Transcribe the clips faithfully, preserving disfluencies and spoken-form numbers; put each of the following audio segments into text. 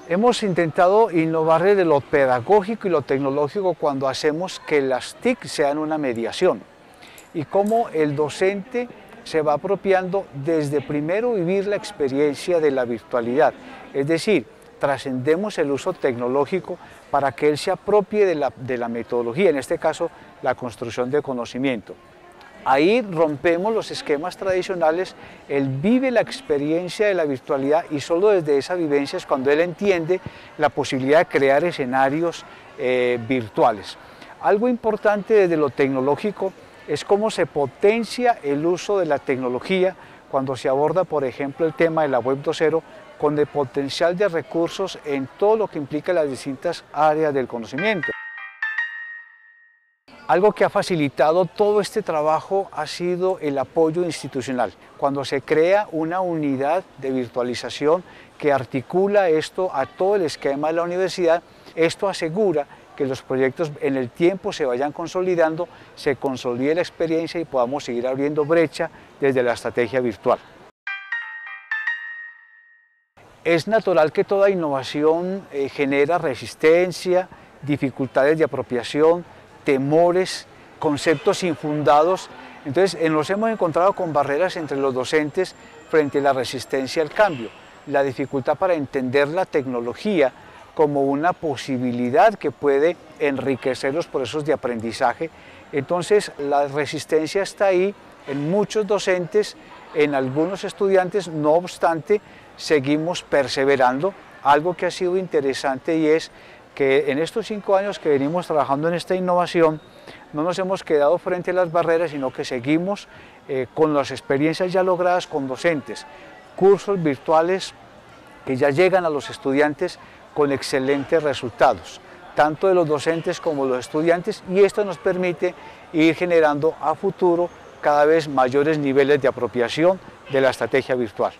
Hemos intentado innovar desde lo pedagógico y lo tecnológico cuando hacemos que las T I C sean una mediación y cómo el docente se va apropiando desde primero vivir la experiencia de la virtualidad, es decir, trascendemos el uso tecnológico para que él se apropie de la, de la metodología, en este caso la construcción de conocimiento. Ahí rompemos los esquemas tradicionales, él vive la experiencia de la virtualidad y solo desde esa vivencia es cuando él entiende la posibilidad de crear escenarios eh, virtuales. Algo importante desde lo tecnológico es cómo se potencia el uso de la tecnología cuando se aborda, por ejemplo, el tema de la web dos punto cero con el potencial de recursos en todo lo que implica las distintas áreas del conocimiento. Algo que ha facilitado todo este trabajo ha sido el apoyo institucional. Cuando se crea una unidad de virtualización que articula esto a todo el esquema de la universidad, esto asegura que los proyectos en el tiempo se vayan consolidando, se consolide la experiencia y podamos seguir abriendo brecha desde la estrategia virtual. Es natural que toda innovación eh, genera resistencia, dificultades de apropiación, temores, conceptos infundados. Entonces nos hemos encontrado con barreras entre los docentes frente a la resistencia al cambio, la dificultad para entender la tecnología como una posibilidad que puede enriquecer los procesos de aprendizaje. Entonces la resistencia está ahí en muchos docentes, en algunos estudiantes, no obstante seguimos perseverando. Algo que ha sido interesante y es que en estos cinco años que venimos trabajando en esta innovación no nos hemos quedado frente a las barreras, sino que seguimos eh, con las experiencias ya logradas con docentes, cursos virtuales que ya llegan a los estudiantes con excelentes resultados, tanto de los docentes como de los estudiantes, y esto nos permite ir generando a futuro cada vez mayores niveles de apropiación de la estrategia virtual.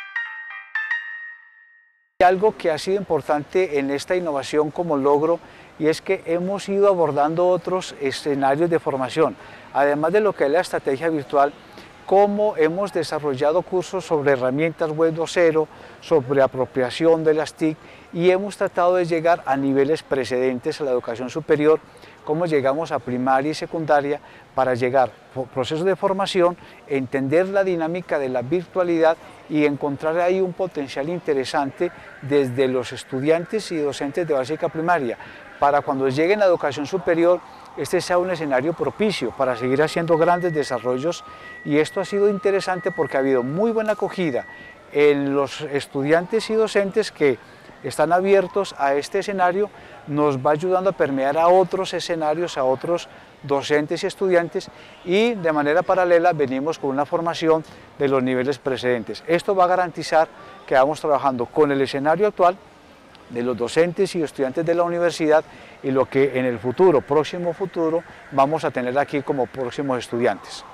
Algo que ha sido importante en esta innovación como logro y es que hemos ido abordando otros escenarios de formación, además de lo que es la estrategia virtual, cómo hemos desarrollado cursos sobre herramientas web dos punto cero, sobre apropiación de las T I C y hemos tratado de llegar a niveles precedentes a la educación superior, cómo llegamos a primaria y secundaria para llegar a procesos de formación, entender la dinámica de la virtualidad y encontrar ahí un potencial interesante desde los estudiantes y docentes de básica primaria, para cuando lleguen a educación superior, este sea un escenario propicio para seguir haciendo grandes desarrollos, y esto ha sido interesante porque ha habido muy buena acogida en los estudiantes y docentes que están abiertos a este escenario, nos va ayudando a permear a otros escenarios, a otros docentes y estudiantes, y de manera paralela venimos con una formación de los niveles precedentes. Esto va a garantizar que vamos trabajando con el escenario actual de los docentes y estudiantes de la universidad y lo que en el futuro, próximo futuro, vamos a tener aquí como próximos estudiantes.